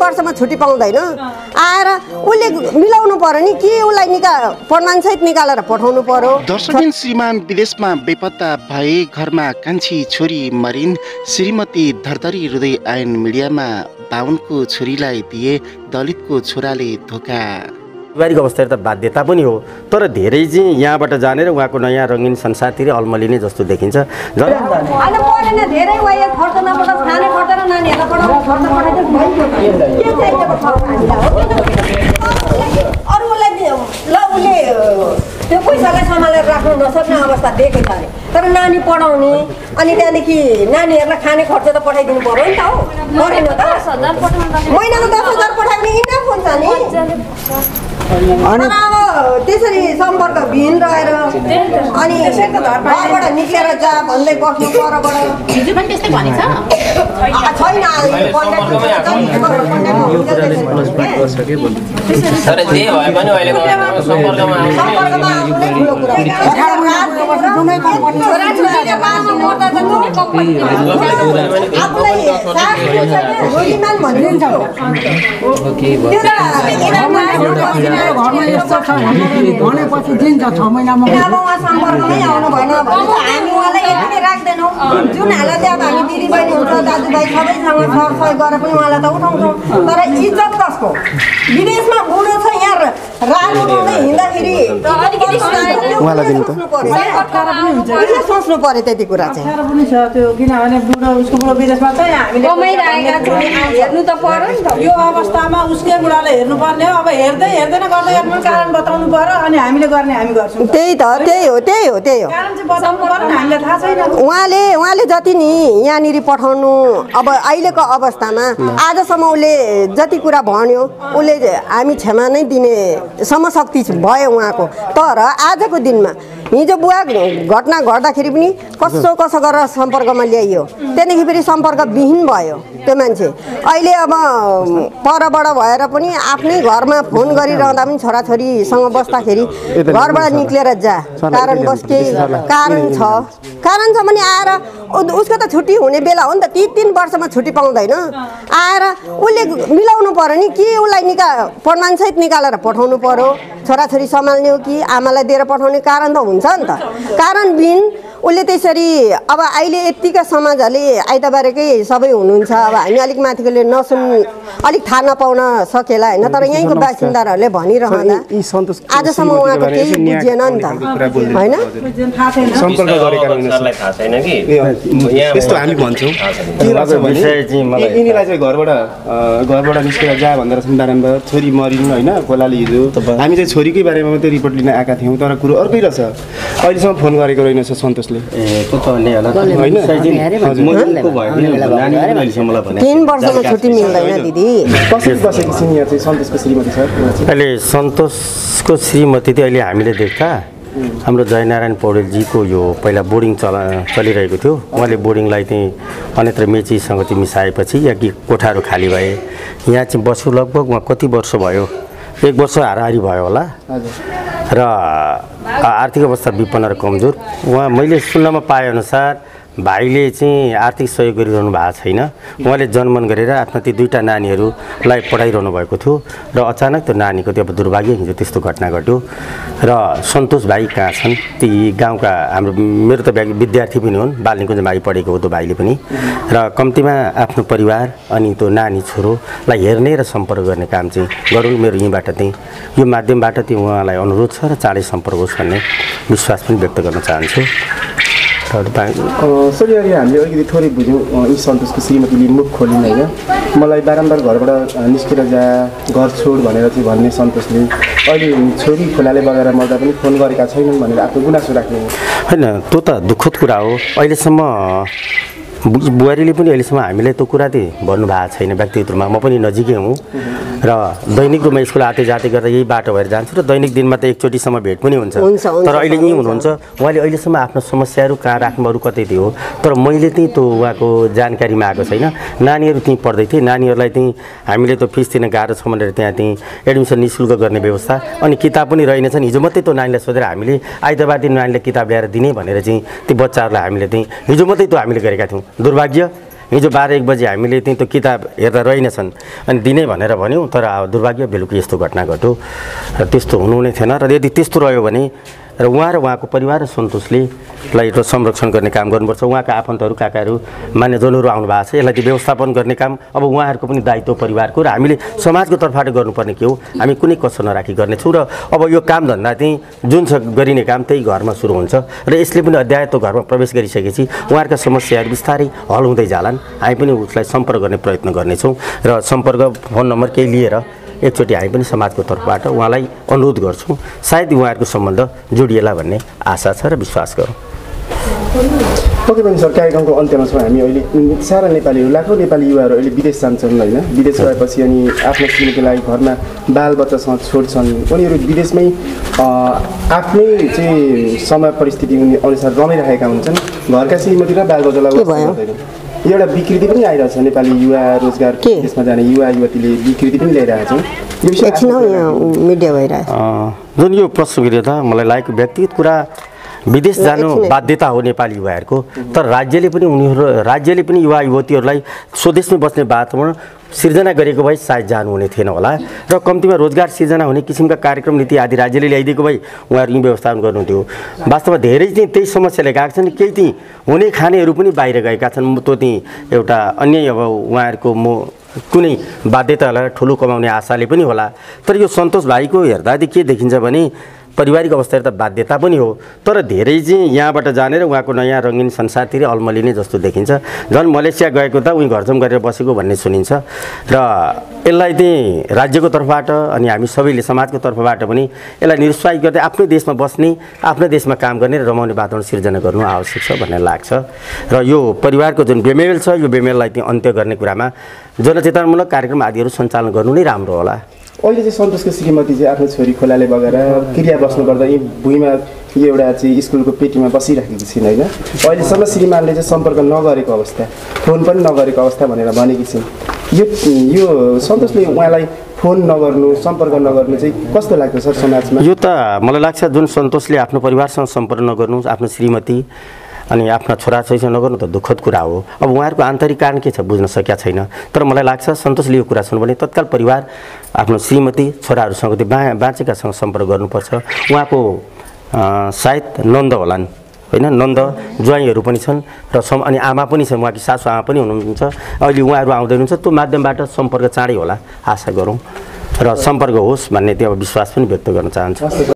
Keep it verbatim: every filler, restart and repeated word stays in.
वर्षमा छुट्टी पाउँदैन आएर उसले मिलाउनु पर्यो नि के उसलाई निका प्रमाणसहित निकालेर पठाउनु पर्यो। दर्शकबिन श्रीमान विदेशमा बेपत्ता भए घरमा कान्छी छोरी मरिन् श्रीमती धरधरी रुँदै आइन् मिडियामा बाहुनको छोरीलाई दिए दलितको छोराले धोका। पारिवारिक अवस्था त बाध्यता पनि हो तर धेरै चाहिँ यहाँबाट जानेर उहाँको नयाँ रङ्गीन संसारतिर अल्मलिने जस्तो देखिन्छ। त्यो पैसालाई सम्हालेर राख्नु नसक्ने अवस्था देखेको छ अरे तर नानी पढाउने अनि त्यहाँदेखि नानीहरूलाई खाने खर्च त पठाइदिनु पर्यो नि त हो परेन त महिनाको दस हजार पठायो भने इनाफ हुन्छ नि। अनि अब त्यसरी सम्पर्क भिन रहेर अनि घरबाट निस्केर जा भन्दै बस्नु परबाट हिजो पनि त्यस्तै भनेछ छैन तर जे भए पनि अहिलेको सम्पर्कमा भनेपछि दिन्छ छ महिनामा अब उहाँ सम्पर्कमै आउनु भएन भने हामी उहाँलाई यति राख्दैनौँ जुन हालत अब हामी दिदीबहिनी हुन्छ दाजुभाइ सबैसँग सरसह गरेर पनि उहाँलाई त उठाउँछौँ तर इज्जत कसको विदेशमा बुढो छ यहाँ रात उठाउँदै हिँड्दाखेरि उहाँलाई दिनु त सोच्नु पर्यो त्यति कुरा चाहिँ पनि छ त्यो किनभने बुढो उसको बुढो विदेशमा चाहिँ हामीले कमाइरहेका छौँ हेर्नु त पर्यो नि त यो अवस्थामा उसकै बुढाले हेर्नुपर्ने हो। अब हेर्दै हेर्दैन गर्दै आफ्नो कारण बताउनु पर्यो अनि हामीले गर्ने हामी गर्छौँ। त्यही त त्यही हो त्यही हो त्यही हो कारण चाहिँ बताउनु पर्यो नि हामीलाई थाहा छैन। उहाँले उहाँले जति नि यहाँनिर पठाउनु अब अहिलेको अवस्थामा आजसम्म उसले जति कुरा भन्यो उसले हामी क्षमा नै दिने समशक्ति भयो उहाँको तर आजको दिनमा हिजो बुवा घटना घट्दाखेरि पनि कसो कसो गरेर सम्पर्कमा ल्याइयो त्यहाँदेखि फेरि सम्पर्क विहीन भयो त्यो मान्छे। अहिले अब परबाट भएर पनि आफ्नै घरमा फोन गरिरहँदा पनि छोराछोरीसँग बस्दाखेरि घरबाट निक्लेर जा कारण बस केही कारण छ कारण छ भने आएर उसको त छुट्टी हुने बेला हो नि त तिन तिन वर्षमा छुट्टी पाउँदैन आएर उसले मिलाउनु पर्यो नि के उसलाई निका प्रमाणसहित निकालेर पठाउनु पर्यो छोराछोरी सम्हाल्ने हो कि आमालाई दिएर पठाउने कारण त हुन्छ नि त कारण बिन उसले त्यसरी अब अहिले यतिका समाजहरूले आइतबारकै सबै हुनुहुन्छ अब हामी अलिक माथिकोले नसुन् अलिक थाहा नपाउन सकेला होइन तर यहीँको बासिन्दाहरूले भनिरहँदा आजसम्म उहाँको केही बुझेन नि त होइन सम्पर्क गरेका सरलाई थाहा छैन कि त्यस्तो हामी भन्छौँ के लाग्छ भने यिनीलाई चाहिँ घरबाट घरबाट निस्केर जा भनेर बारम्बार छोरी मरिन् होइन खोलाले हिजो हामी चाहिँ छोरीकै बारेमा मात्रै रिपोर्ट लिन आएका थियौँ तर कुरो अर्कै रहेछ। अहिलेसम्म फोन गरेको रहेनछ सन्तोषले तीन वर्षको छुट्टी मिल्दैन दिदी। कसरी बसेको सिनियर चाहिँ सन्तोषको श्रीमती छ अहिले सन्तोषको श्रीमती चाहिँ अहिले हामीले देख्दा हाम्रो जयनारायण पौडेलजीको यो पहिला बोर्डिङ चला चलिरहेको थियो उहाँले बोर्डिङलाई चाहिँ अन्यत्र मेचीसँग चाहिँ मिसाएपछि या कि कोठाहरू खाली भए यहाँ चाहिँ बस्यो लगभग उहाँ कति वर्ष भयो एक वर्ष हाराहारी भयो होला र आर्थिक अवस्था विपन्न र कमजोर उहाँ मैले सुन्नमा पाएअनुसार भाइले चाहिँ आर्थिक सहयोग गरिरहनु भएको छैन उहाँले जन्मन गरेर आफ्ना ती दुईवटा नानीहरूलाई पढाइरहनु भएको थियो र अचानक त्यो नानीको त्यो अब दुर्भाग्य हिजो त्यस्तो घटना घट्यो र सन्तोष भाइ कहाँ छन् ती गाउँका हाम्रो मेरो त विद्यार्थी पनि हुन् बालनिकुञ्ज भाइ पढेको हो त्यो भाइले पनि र कम्तीमा आफ्नो परिवार अनि त्यो नानी छोरोलाई हेर्ने र सम्पर्क गर्ने काम चाहिँ गरौँ मेरो यहीँबाट चाहिँ यो माध्यमबाट चाहिँ उहाँलाई अनुरोध छ र चाँडै सम्पर्क होस् भन्ने विश्वास पनि व्यक्त गर्न चाहन्छु। सरी अहिले हामीले अलिकति थोरै बुझ्यौँ यी सन्तोषको श्रीमतीले मुख खोलिन् होइन मलाई बारम्बार घरबाट निस्केर जा घर छोड भनेर चाहिँ भन्ने सन्तोषले अहिले छोरी खोलाले बगाएर मर्दा पनि फोन गरेका छैनन् भनेर आफ्नो गुनासो राख्ने होइन त्यो त दुःखद कुरा हो। अहिलेसम्म बुहारीले पनि अहिलेसम्म हामीलाई त्यो कुरा चाहिँ भन्नुभएको छैन व्यक्तिगत रूपमा म पनि नजिकै हुँ र दैनिक रूपमा स्कुल आते जाते गर्दा यही बाटो भएर जान्छु र दैनिक दिनमा त एकचोटिसम्म भेट पनि हुन्छ तर अहिले यहीँ हुनुहुन्छ उहाँले अहिलेसम्म आफ्नो समस्याहरू कहाँ राख्नु अरू कतै थियो तर मैले चाहिँ त्यो उहाँको जानकारीमा आएको छैन। नानीहरू त्यहीँ पढ्दै थिए नानीहरूलाई चाहिँ हामीले त्यो फिस दिन गाह्रो छ भनेर त्यहाँ त्यहीँ एडमिसन नि शुल्क गर्ने व्यवस्था अनि किताब पनि रहेनछन् हिजो मात्रै त्यो नानीलाई सोधेर हामीले आइतबार दिन नानीलाई किताब ल्याएर दिने भनेर चाहिँ ती बच्चाहरूलाई हामीले चाहिँ हिजो मात्रै त्यो हामीले गरेका थियौँ। दुर्भाग्य हिजो बाह्र एक बजी हामीले त्यही त्यो किताब हेर्दा रहेनछन् अनि दिने भनेर भन्यौँ, तर अब दुर्भाग्य बेलुकी यस्तो घटना घट्यो र त्यस्तो हुनु नै थिएन। र यदि त्यस्तो रह्यो भने र उहाँ र उहाँको परिवार र सन्तोषले यसलाई एउटा संरक्षण गर्ने काम गर्नुपर्छ। उहाँका आफन्तहरू काकाहरू मान्यजनहरू आउनु भएको छ, यसलाई चाहिँ व्यवस्थापन गर्ने काम अब उहाँहरूको पनि दायित्व परिवारको, र हामीले समाजको तर्फबाट गर्नुपर्ने के हो, हामी कुनै कसर नराखी गर्नेछौँ। र अब यो कामधन्दा चाहिँ जुन छ गरिने काम त्यही घरमा सुरु हुन्छ र यसले पनि अध्यायत्व घरमा प्रवेश गरिसकेपछि उहाँहरूका समस्याहरू बिस्तारै हल हुँदै जालान्। हामी पनि उसलाई सम्पर्क गर्ने प्रयत्न गर्नेछौँ र सम्पर्क फोन नम्बर केही लिएर एकचोटि हामी पनि समाजको तर्फबाट उहाँलाई अनुरोध गर्छौँ, सायद उहाँहरूको सम्बन्ध जोडिएला भन्ने आशा छ र विश्वास गरौँ। ओके पनि सर, कार्यक्रमको अन्त्यमा छौँ हामी। अहिले सारा नेपालीहरू, लाखौँ नेपाली युवाहरू अहिले विदेश जान्छन् होइन, विदेश गएपछि अनि आफ्नो श्रीमतीको लागि घरमा बालबच्चासँग छोड्छन्, उनीहरू विदेशमै आफ्नै चाहिँ समय परिस्थिति अनुसार रमाइरहेका हुन्छन्, घरका श्रीमती र बालबच्चालाई एउटा विकृति पनि आइरहेछ। नेपाली युवा रोजगार देशमा जाने युवा युवतीले विकृति पनि ल्याइरहेको छौँ। मिडिया भइरहेछ जुन यो प्रश्न गरे त मलाई लागेको व्यक्तिगत कुरा, विदेश जानु बाध्यता हो नेपाली युवाहरूको, तर राज्यले पनि उनीहरू राज्यले पनि युवा युवतीहरूलाई स्वदेशमै बस्ने वातावरण सिर्जना गरेको भए सायद जानुहुने थिएन होला र कम्तीमा रोजगार सिर्जना हुने किसिमका कार्यक्रम नीति आदि राज्यले ल्याइदिएको भए उहाँहरू यी व्यवस्थापन गर्नुहुन्थ्यो। वास्तवमा धेरै चाहिँ त्यही समस्याले गएका छन्, केही चाहिँ हुने खानेहरू पनि बाहिर गएका छन्। त्यो चाहिँ एउटा अन्य अब उहाँहरूको म कुनै बाध्यतालाई ठुलो कमाउने आशाले पनि होला। तर यो सन्तोष भाइको हेर्दादेखि के देखिन्छ भने पारिवारिक अवस्था त बाध्यता पनि हो, तर धेरै चाहिँ यहाँबाट जानेर उहाँको नयाँ रङ्गीन संसारतिर अल्मलिने जस्तो देखिन्छ। झन् मलेसिया गएको त उहीँ घरजम गरेर बसेको भन्ने सुनिन्छ र यसलाई चाहिँ राज्यको तर्फबाट अनि हामी सबैले समाजको तर्फबाट पनि यसलाई निरुत्साहित गर्दै आफ्नै देशमा बस्ने, आफ्नै देशमा काम गर्ने र रमाउने वातावरण सिर्जना गर्नु आवश्यक छ भन्ने लाग्छ। र यो परिवारको जुन बेमेल छ यो बेमेललाई चाहिँ अन्त्य गर्ने कुरामा जनचेतनामूलक कार्यक्रम आदिहरू सञ्चालन गर्नु नै राम्रो होला। अहिले चाहिँ सन्तोषको श्रीमती चाहिँ आफ्नो छोरी खोलाले बगेर क्रिया बस्नु पर्दा यी भुइँमा एउटा चाहिँ स्कुलको पेटीमा बसिराखेको छिन् होइन, अहिलेसम्म श्रीमानले चाहिँ सम्पर्क नगरेको अवस्था, फोन पनि नगरेको अवस्था भनेर भनेकी छिन्। यो यो सन्तोषले उहाँलाई फोन नगर्नु, सम्पर्क नगर्नु चाहिँ कस्तो लाग्छ सर समाजमा? यो त मलाई लाग्छ जुन सन्तोषले आफ्नो परिवारसँग सम्पर्क नगर्नु, आफ्नो श्रीमती अनि आफ्ना छोराछोरीसँग नगर्नु त दुःखद कुरा हो। अब उहाँहरूको आन्तरिक कारण के छ बुझ्न सकेका छैन, तर मलाई लाग्छ सन्तोषले यो कुरा सुन्नु भने तत्काल परिवार आफ्नो श्रीमती छोराहरूसँग त्यो बा बाँचेकासँग सम्पर्क गर्नुपर्छ। उहाँको सायद नन्द होलान् होइन, नन्द ज्वाइँहरू पनि छन् र सम अनि आमा पनि छन्, उहाँकी सासु आमा पनि हुनुहुन्छ। अहिले उहाँहरू आउँदै हुनुहुन्छ, त्यो माध्यमबाट सम्पर्क चाँडै होला आशा गरौँ र सम्पर्क होस् भन्ने त्यो विश्वास पनि व्यक्त गर्न चाहन्छु।